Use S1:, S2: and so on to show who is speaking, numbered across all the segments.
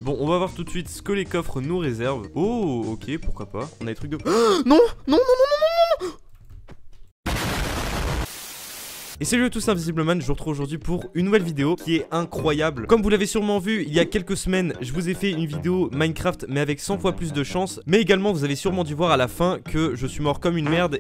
S1: Bon, on va voir tout de suite ce que les coffres nous réservent. Oh, ok, pourquoi pas. On a des trucs de... Oh, non, non, non, non, non, non, non. Et salut à tous, Invisibleman, je vous retrouve aujourd'hui pour une nouvelle vidéo qui est incroyable. Comme vous l'avez sûrement vu, il y a quelques semaines, je vous ai fait une vidéo Minecraft mais avec 100 fois plus de chance. Mais également, vous avez sûrement dû voir à la fin que je suis mort comme une merde.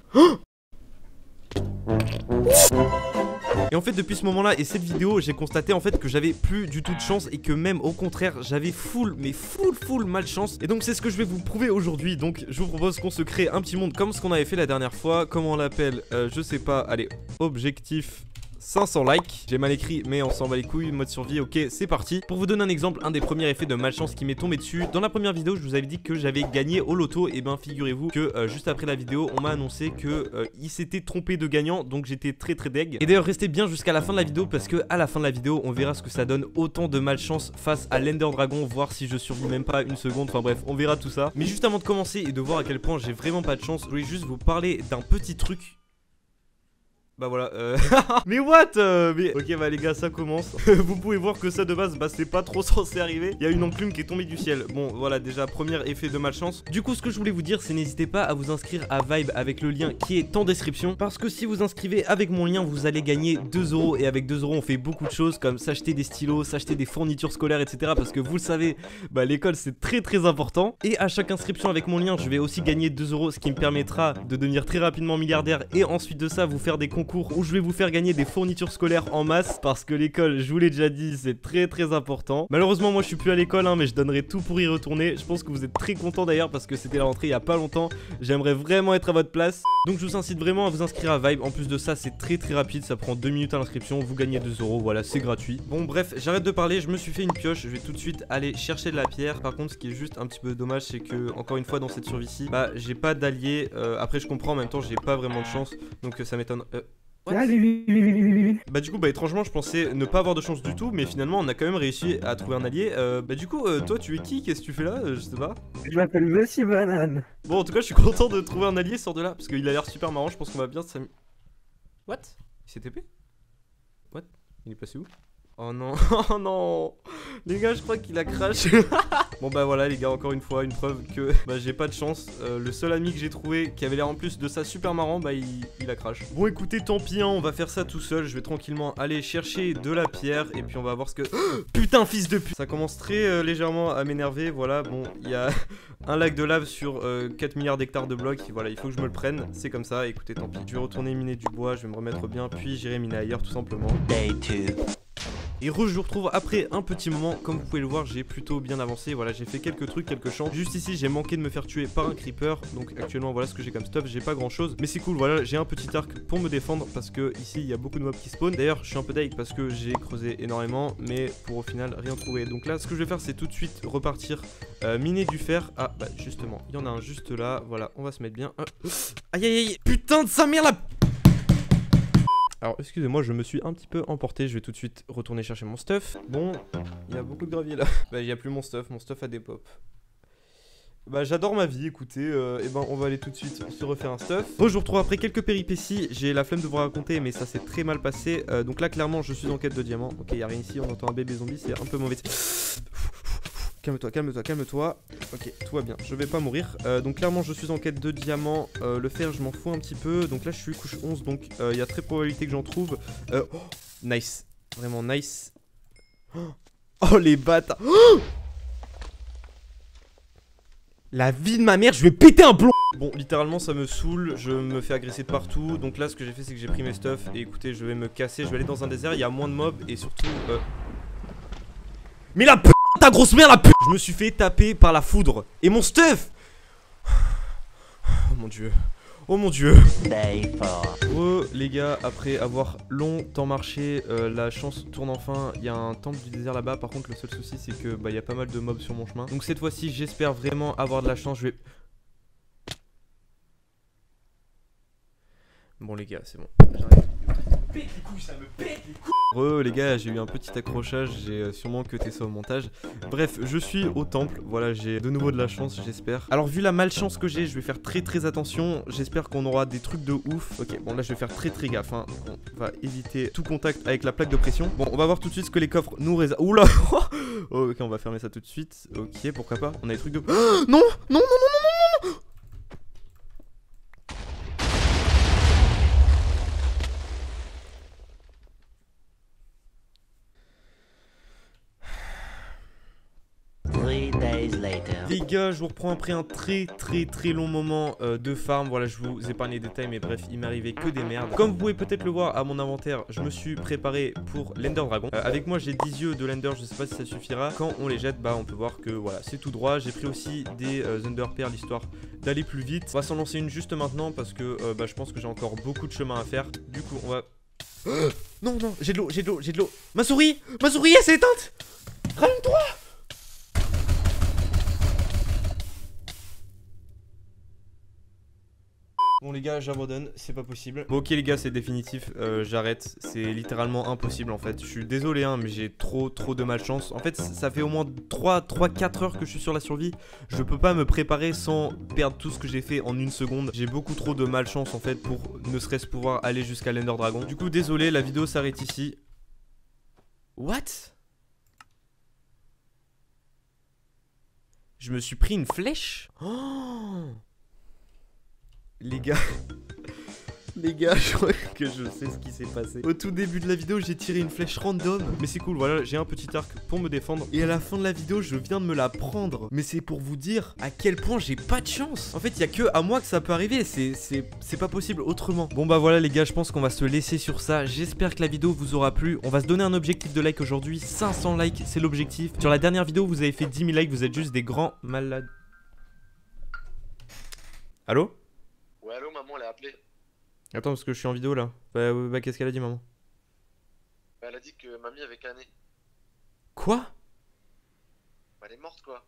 S1: Et en fait depuis ce moment là et cette vidéo j'ai constaté en fait que j'avais plus du tout de chance et que même au contraire j'avais full malchance. Et donc c'est ce que je vais vous prouver aujourd'hui. Donc je vous propose qu'on se crée un petit monde comme ce qu'on avait fait la dernière fois. Comment on l'appelle, je sais pas. Allez, objectif 500 likes, j'ai mal écrit mais on s'en bat les couilles, mode survie, ok c'est parti. Pour vous donner un exemple, un des premiers effets de malchance qui m'est tombé dessus, dans la première vidéo je vous avais dit que j'avais gagné au loto. Et ben figurez-vous que juste après la vidéo on m'a annoncé que il s'était trompé de gagnant, donc j'étais très deg. Et d'ailleurs restez bien jusqu'à la fin de la vidéo parce que à la fin de la vidéo on verra ce que ça donne autant de malchance face à l'Ender Dragon, voir si je survis même pas une seconde, enfin bref on verra tout ça. Mais juste avant de commencer et de voir à quel point j'ai vraiment pas de chance, je voulais juste vous parler d'un petit truc. Bah voilà, mais what mais... Ok bah les gars ça commence. Vous pouvez voir que ça de base bah c'est pas trop censé arriver. Il y a une enclume qui est tombée du ciel. Bon voilà déjà premier effet de malchance. Du coup ce que je voulais vous dire c'est n'hésitez pas à vous inscrire à Vibe avec le lien qui est en description. Parce que si vous inscrivez avec mon lien vous allez gagner 2 € et avec 2 € on fait beaucoup de choses comme s'acheter des stylos, s'acheter des fournitures scolaires etc. Parce que vous le savez bah l'école c'est très important. Et à chaque inscription avec mon lien je vais aussi gagner 2 € ce qui me permettra de devenir très rapidement milliardaire. Et ensuite de ça vous faire des concours où je vais vous faire gagner des fournitures scolaires en masse parce que l'école, je vous l'ai déjà dit, c'est très important. Malheureusement moi je suis plus à l'école mais je donnerai tout pour y retourner. Je pense que vous êtes très contents d'ailleurs parce que c'était la rentrée il y a pas longtemps. J'aimerais vraiment être à votre place. Donc je vous incite vraiment à vous inscrire à Vibe. En plus de ça c'est très rapide, ça prend 2 minutes à l'inscription, vous gagnez 2 €, voilà c'est gratuit. Bon bref, j'arrête de parler, je me suis fait une pioche, je vais tout de suite aller chercher de la pierre. Par contre ce qui est juste un petit peu dommage c'est que encore une fois dans cette survie-ci, bah j'ai pas d'alliés. Après je comprends en même temps j'ai pas vraiment de chance. Donc ça m'étonne. Bah du coup bah étrangement je pensais ne pas avoir de chance du tout, mais finalement on a quand même réussi à trouver un allié. Bah du coup toi tu es qui? Qu'est-ce que tu fais là? Je sais pas.
S2: Je m'appelle Monsieur Banane.
S1: Bon en tout cas je suis content de trouver un allié, sort de là parce qu'il a l'air super marrant. Je pense qu'on va bien s'amuser. What? Il s'est TP? What? Il est passé où? Oh non, oh non. Les gars je crois qu'il a crash. Bon bah voilà les gars, encore une fois une preuve que bah j'ai pas de chance. Le seul ami que j'ai trouvé qui avait l'air en plus de ça super marrant, bah il a crash. Bon écoutez tant pis hein, on va faire ça tout seul. Je vais tranquillement aller chercher de la pierre et puis on va voir ce que... Putain fils de pute. Ça commence très légèrement à m'énerver. Voilà bon il y a un lac de lave sur 4 milliards d'hectares de blocs. Voilà il faut que je me le prenne, c'est comme ça. Écoutez tant pis, je vais retourner miner du bois, je vais me remettre bien, puis j'irai miner ailleurs tout simplement.
S3: Day 2.
S1: Et je vous retrouve après un petit moment. Comme vous pouvez le voir j'ai plutôt bien avancé. Voilà j'ai fait quelques trucs, quelques champs. Juste ici j'ai manqué de me faire tuer par un creeper. Donc actuellement voilà ce que j'ai comme stuff. J'ai pas grand chose mais c'est cool. Voilà j'ai un petit arc pour me défendre parce que ici il y a beaucoup de mobs qui spawn. D'ailleurs je suis un peu deg parce que j'ai creusé énormément mais pour au final rien trouver. Donc là ce que je vais faire c'est tout de suite repartir miner du fer. Ah bah justement il y en a un juste là. Voilà on va se mettre bien. Aïe aïe aïe. Putain de sa mère là. Alors excusez-moi je me suis un petit peu emporté. Je vais tout de suite retourner chercher mon stuff. Bon il y a beaucoup de gravier là. Bah il n'y a plus mon stuff a des pop. Bah j'adore ma vie écoutez. Et ben on va aller tout de suite se refaire un stuff. Bon je vous retrouve après quelques péripéties. J'ai la flemme de vous raconter mais ça s'est très mal passé. Donc là clairement je suis en quête de diamants. Ok y a rien ici, on entend un bébé zombie, c'est un peu mauvais. Calme-toi. Ok, tout va bien, je vais pas mourir. Donc clairement je suis en quête de diamants. Le fer je m'en fous un petit peu. Donc là je suis couche 11 donc il y a très probabilité que j'en trouve. Oh, nice, vraiment nice. Oh les bâtards. Oh la vie de ma mère, je vais péter un plomb. Bon littéralement ça me saoule, je me fais agresser de partout. Donc là ce que j'ai fait c'est que j'ai pris mes stuff. Et écoutez je vais me casser, je vais aller dans un désert. Il y a moins de mobs et surtout mais la p***, ta grosse mère la p***. Je me suis fait taper par la foudre. Et mon stuff. Oh mon dieu. Oh mon dieu.
S3: Day 4.
S1: Oh les gars, après avoir longtemps marché, la chance tourne enfin. Il y a un temple du désert là-bas. Par contre le seul souci c'est que bah il y a pas mal de mobs sur mon chemin. Donc cette fois-ci j'espère vraiment avoir de la chance. Je vais... Bon les gars c'est bon, j'arrive. pète les couilles, ça me pète les couilles. Les gars, j'ai eu un petit accrochage, j'ai sûrement cuté ça au montage. Bref, je suis au temple, voilà, j'ai de nouveau de la chance, j'espère. Alors vu la malchance que j'ai, je vais faire très attention. J'espère qu'on aura des trucs de ouf. Ok, bon là je vais faire très gaffe, hein. On va éviter tout contact avec la plaque de pression. Bon, on va voir tout de suite ce que les coffres nous réservent. Oula. Ok, on va fermer ça tout de suite. Ok, pourquoi pas. On a des trucs de... Non. Les gars, je vous reprends après un très long moment de farm. Voilà, je vous épargne les détails, mais bref, il m'arrivait que des merdes. Comme vous pouvez peut-être le voir à mon inventaire, je me suis préparé pour l'Ender Dragon. Avec moi, j'ai 10 yeux de l'Ender, je sais pas si ça suffira. Quand on les jette, bah on peut voir que voilà, c'est tout droit. J'ai pris aussi des Thunder Pearls histoire d'aller plus vite. On va s'en lancer une juste maintenant parce que bah, je pense que j'ai encore beaucoup de chemin à faire. Du coup, on va... Non, j'ai de l'eau. Ma souris, elle s'est éteinte. Rallume-toi. Bon les gars, j'abandonne, c'est pas possible. Bon ok les gars, c'est définitif, j'arrête. C'est littéralement impossible en fait. Je suis désolé hein, mais j'ai trop de malchance. En fait, ça fait au moins 3-4 heures que je suis sur la survie. Je peux pas me préparer sans perdre tout ce que j'ai fait en une seconde. J'ai beaucoup trop de malchance en fait pour ne serait-ce pouvoir aller jusqu'à l'Ender Dragon. Du coup désolé, la vidéo s'arrête ici. What? Je me suis pris une flèche? Oh! Les gars, je crois que je sais ce qui s'est passé. Au tout début de la vidéo, j'ai tiré une flèche random. Mais c'est cool, voilà, j'ai un petit arc pour me défendre. Et à la fin de la vidéo, je viens de me la prendre. Mais c'est pour vous dire à quel point j'ai pas de chance. En fait, il y a que à moi que ça peut arriver. C'est pas possible autrement. Bon bah voilà les gars, je pense qu'on va se laisser sur ça. J'espère que la vidéo vous aura plu. On va se donner un objectif de like aujourd'hui. 500 likes, c'est l'objectif. Sur la dernière vidéo, vous avez fait 10 000 likes. Vous êtes juste des grands malades. Allô?
S4: Ouais, allô, maman, elle a appelé.
S1: Attends, parce que je suis en vidéo là. Bah qu'est-ce qu'elle a dit, maman?
S4: Bah, elle a dit que mamie avait cané.
S1: Quoi?
S4: Bah, elle est morte, quoi.